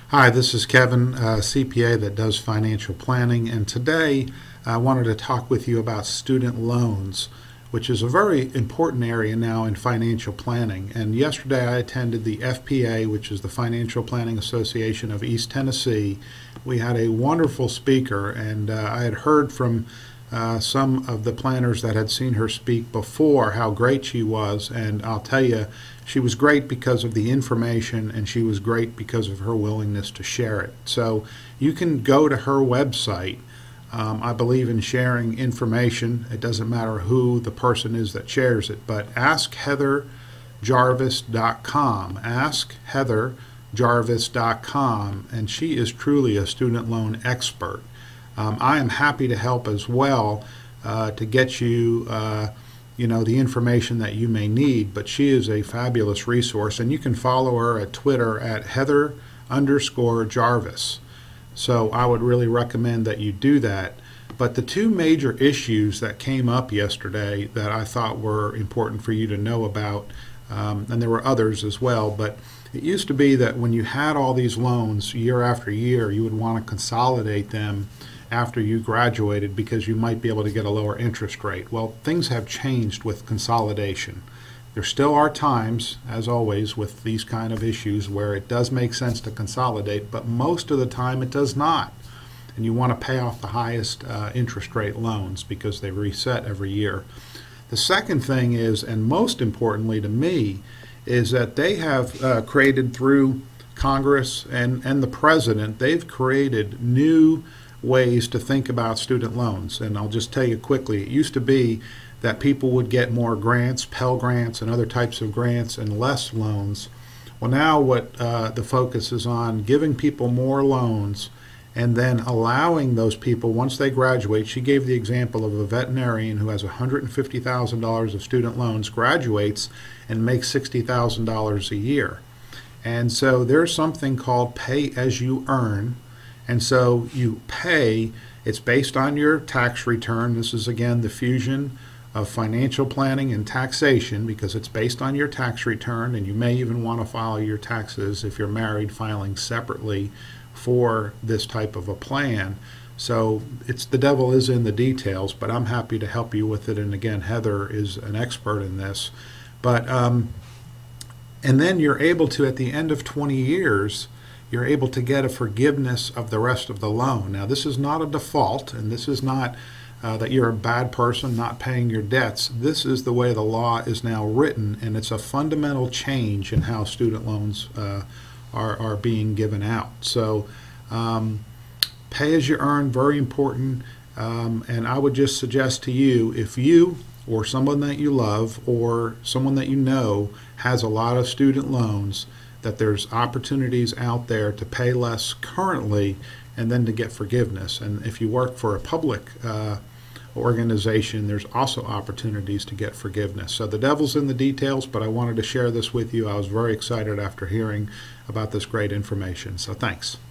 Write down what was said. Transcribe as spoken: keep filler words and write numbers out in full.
Hi, this is Kevin, uh, C P A that does financial planning, and today I wanted to talk with you about student loans, which is a very important area now in financial planning. And yesterday I attended the F P A, which is the Financial Planning Association of East Tennessee. We had a wonderful speaker, and uh, I had heard from uh, some of the planners that had seen her speak before how great she was, and I'll tell you, she was great because of the information, and she was great because of her willingness to share it. So you can go to her website. Um, I believe in sharing information. It doesn't matter who the person is that shares it, but ask heather jarvis dot com. ask heather jarvis dot com, and she is truly a student loan expert. Um, I am happy to help as well uh, to get you uh, you know, the information that you may need, but she is a fabulous resource, and you can follow her at Twitter at Heather underscore Jarvis. So I would really recommend that you do that. But the two major issues that came up yesterday that I thought were important for you to know about, um, and there were others as well, but it used to be that when you had all these loans year after year, you would want to consolidate them after you graduated because you might be able to get a lower interest rate. Well, things have changed with consolidation. There still are times, as always, with these kind of issues where it does make sense to consolidate, but most of the time it does not. And you want to pay off the highest uh, interest rate loans because they reset every year. The second thing is, and most importantly to me, is that they have uh, created through Congress and, and the President, they've created new ways to think about student loans. And I'll just tell you quickly, it used to be that people would get more grants, Pell Grants and other types of grants, and less loans. Well, now what uh, the focus is on giving people more loans and then allowing those people, once they graduate, she gave the example of a veterinarian who has one hundred fifty thousand dollars of student loans, graduates and makes sixty thousand dollars a year. And so there's something called pay as you earn. And so you pay, it's based on your tax return. This is again the fusion of financial planning and taxation because it's based on your tax return, and you may even want to file your taxes if you're married, filing separately for this type of a plan. So it's the devil is in the details, but I'm happy to help you with it. And again, Heather is an expert in this. But um, and then you're able to, at the end of twenty years, you're able to get a forgiveness of the rest of the loan. Now, this is not a default, and this is not uh, that you're a bad person not paying your debts. This is the way the law is now written, and it's a fundamental change in how student loans uh, are, are being given out. So um, pay as you earn, very important, um, and I would just suggest to you, if you or someone that you love or someone that you know has a lot of student loans, that there's opportunities out there to pay less currently and then to get forgiveness. And if you work for a public uh, organization, there's also opportunities to get forgiveness. So the devil's in the details, but I wanted to share this with you. I was very excited after hearing about this great information. So thanks.